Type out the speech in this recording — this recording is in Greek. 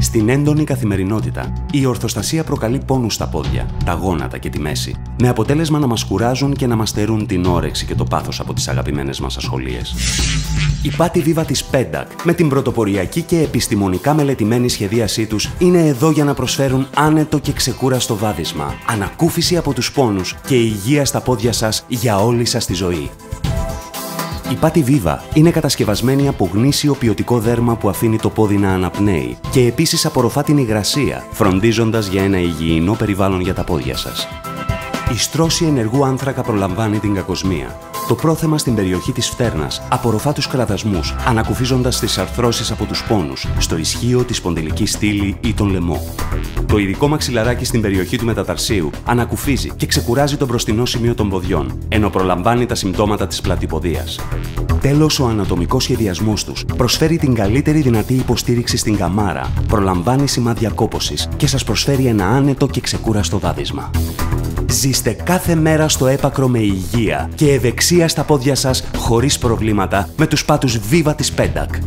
Στην έντονη καθημερινότητα, η ορθοστασία προκαλεί πόνους στα πόδια, τα γόνατα και τη μέση, με αποτέλεσμα να μας κουράζουν και να μας στερούν την όρεξη και το πάθος από τις αγαπημένες μας ασχολίες. Η Patti Viva της Pendak, με την πρωτοποριακή και επιστημονικά μελετημένη σχεδίασή τους, είναι εδώ για να προσφέρουν άνετο και ξεκούραστο βάδισμα, ανακούφιση από τους πόνους και υγεία στα πόδια σας για όλη σας τη ζωή. Η Patti Viva είναι κατασκευασμένη από γνήσιο ποιοτικό δέρμα που αφήνει το πόδι να αναπνέει και επίσης απορροφά την υγρασία, φροντίζοντας για ένα υγιεινό περιβάλλον για τα πόδια σας. Η στρώση ενεργού άνθρακα προλαμβάνει την κακοσμία. Το πρόθεμα στην περιοχή της φτέρνας απορροφά τους κραδασμούς, ανακουφίζοντας τις αρθρώσεις από τους πόνους, στο ισχύο, τη σπονδυλική στήλη ή τον λαιμό. Το ειδικό μαξιλαράκι στην περιοχή του μεταταρσίου ανακουφίζει και ξεκουράζει το μπροστινό σημείο των ποδιών, ενώ προλαμβάνει τα συμπτώματα της πλατυποδείας. Τέλος, ο ανατομικός σχεδιασμός τους προσφέρει την καλύτερη δυνατή υποστήριξη στην καμάρα, προλαμβάνει σημάδια κόπωσης και σας προσφέρει ένα άνετο και ξεκούραστο βάδισμα. Ζήστε κάθε μέρα στο έπακρο με υγεία και ευεξία στα πόδια σας χωρίς προβλήματα με τους πάτους Viva της Pendak.